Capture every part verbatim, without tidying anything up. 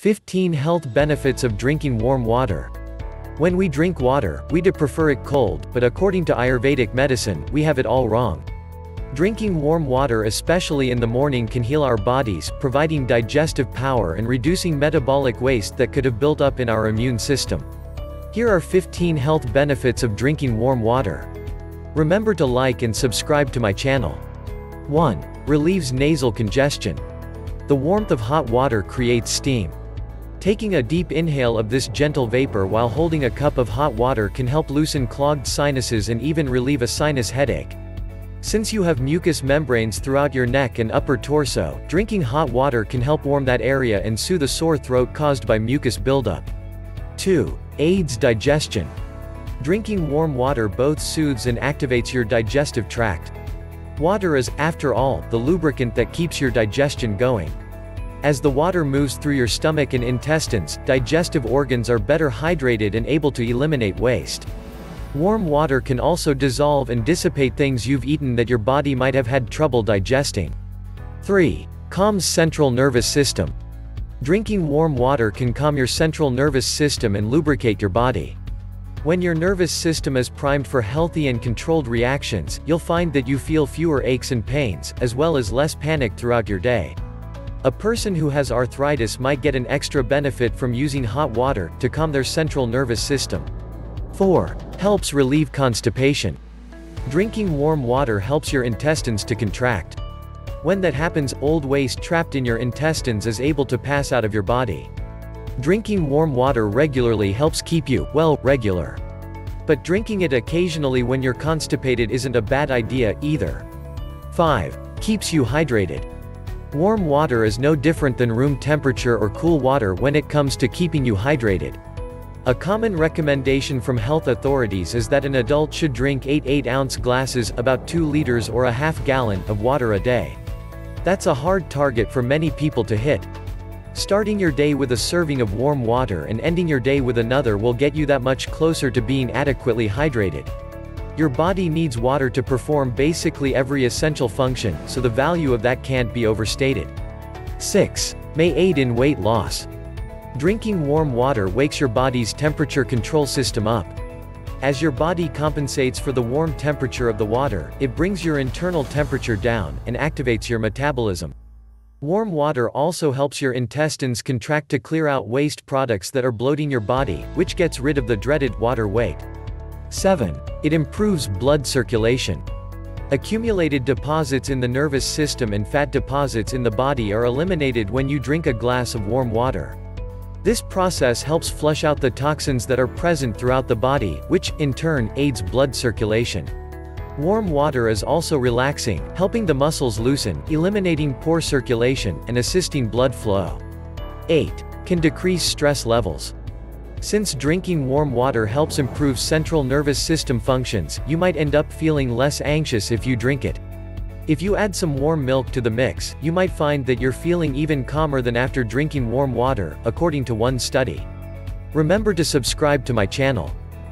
fifteen Health benefits of drinking warm water. When we drink water, we do prefer it cold, but according to Ayurvedic medicine, we have it all wrong. Drinking warm water especially in the morning can heal our bodies, providing digestive power and reducing metabolic waste that could have built up in our immune system. Here are fifteen health benefits of drinking warm water. Remember to like and subscribe to my channel. one. Relieves nasal congestion. The warmth of hot water creates steam. Taking a deep inhale of this gentle vapor while holding a cup of hot water can help loosen clogged sinuses and even relieve a sinus headache. Since you have mucous membranes throughout your neck and upper torso, drinking hot water can help warm that area and soothe a sore throat caused by mucus buildup. two. Aids digestion. Drinking warm water both soothes and activates your digestive tract. Water is, after all, the lubricant that keeps your digestion going. As the water moves through your stomach and intestines, digestive organs are better hydrated and able to eliminate waste. Warm water can also dissolve and dissipate things you've eaten that your body might have had trouble digesting. three. Calms central nervous system. Drinking warm water can calm your central nervous system and lubricate your body. When your nervous system is primed for healthy and controlled reactions, you'll find that you feel fewer aches and pains, as well as less panic throughout your day. A person who has arthritis might get an extra benefit from using hot water to calm their central nervous system. four. Helps relieve constipation. Drinking warm water helps your intestines to contract. When that happens, old waste trapped in your intestines is able to pass out of your body. Drinking warm water regularly helps keep you, well, regular. But drinking it occasionally when you're constipated isn't a bad idea, either. five. Keeps you hydrated. Warm water is no different than room temperature or cool water when it comes to keeping you hydrated. A common recommendation from health authorities is that an adult should drink eight eight-ounce glasses, about two liters or a half gallon, of water a day. That's a hard target for many people to hit. Starting your day with a serving of warm water and ending your day with another will get you that much closer to being adequately hydrated. Your body needs water to perform basically every essential function, so the value of that can't be overstated. six. May aid in weight loss. Drinking warm water wakes your body's temperature control system up. As your body compensates for the warm temperature of the water, it brings your internal temperature down, and activates your metabolism. Warm water also helps your intestines contract to clear out waste products that are bloating your body, which gets rid of the dreaded water weight. seven. It improves blood circulation. Accumulated deposits in the nervous system and fat deposits in the body are eliminated when you drink a glass of warm water. This process helps flush out the toxins that are present throughout the body, which, in turn, aids blood circulation. Warm water is also relaxing, helping the muscles loosen, eliminating poor circulation, and assisting blood flow. eight. Can decrease stress levels. Since drinking warm water helps improve central nervous system functions, you might end up feeling less anxious if you drink it. If you add some warm milk to the mix, you might find that you're feeling even calmer than after drinking warm water, according to one study. Remember to subscribe to my channel.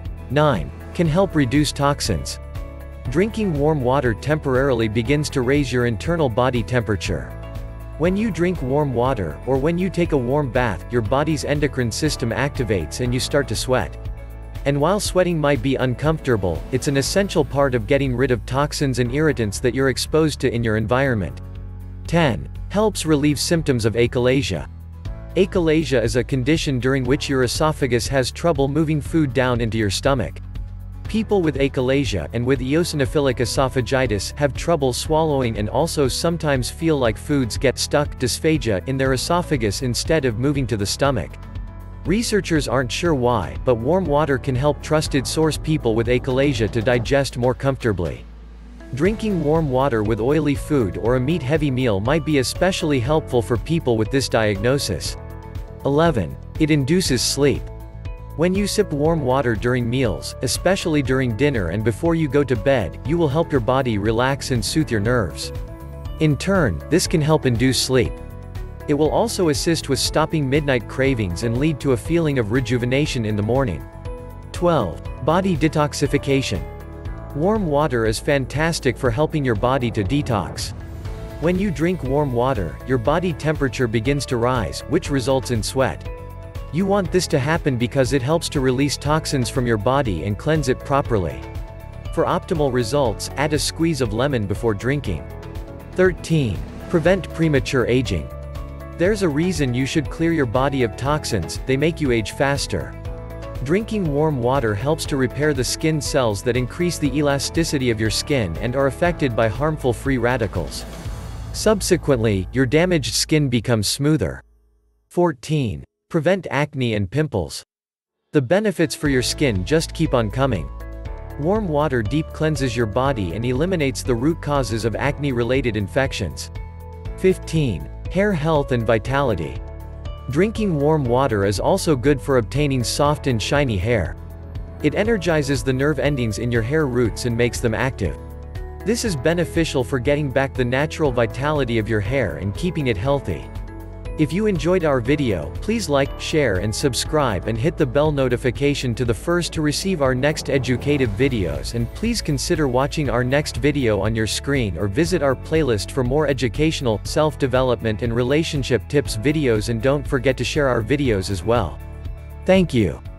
nine. Can help reduce toxins. Drinking warm water temporarily begins to raise your internal body temperature. When you drink warm water, or when you take a warm bath, your body's endocrine system activates and you start to sweat. And while sweating might be uncomfortable, it's an essential part of getting rid of toxins and irritants that you're exposed to in your environment. ten. Helps relieve symptoms of achalasia. Achalasia is a condition during which your esophagus has trouble moving food down into your stomach. People with achalasia and with eosinophilic esophagitis have trouble swallowing and also sometimes feel like foods get stuck dysphagia in their esophagus instead of moving to the stomach. Researchers aren't sure why, but warm water can help trusted source people with achalasia to digest more comfortably. Drinking warm water with oily food or a meat-heavy meal might be especially helpful for people with this diagnosis. eleven. It induces sleep. When you sip warm water during meals, especially during dinner and before you go to bed, you will help your body relax and soothe your nerves. In turn, this can help induce sleep. It will also assist with stopping midnight cravings and lead to a feeling of rejuvenation in the morning. twelve. Body detoxification. Warm water is fantastic for helping your body to detox. When you drink warm water, your body temperature begins to rise, which results in sweat. You want this to happen because it helps to release toxins from your body and cleanse it properly. For optimal results, add a squeeze of lemon before drinking. thirteen. Prevent premature aging. There's a reason you should clear your body of toxins, they make you age faster. Drinking warm water helps to repair the skin cells that increase the elasticity of your skin and are affected by harmful free radicals. Subsequently, your damaged skin becomes smoother. fourteen. Prevent acne and pimples. The benefits for your skin just keep on coming. Warm water deep cleanses your body and eliminates the root causes of acne-related infections. fifteen. Hair health and vitality. Drinking warm water is also good for obtaining soft and shiny hair. It energizes the nerve endings in your hair roots and makes them active. This is beneficial for getting back the natural vitality of your hair and keeping it healthy. If you enjoyed our video, please like, share and subscribe and hit the bell notification to the first to receive our next educative videos, and please consider watching our next video on your screen or visit our playlist for more educational, self-development and relationship tips videos, and don't forget to share our videos as well. Thank you.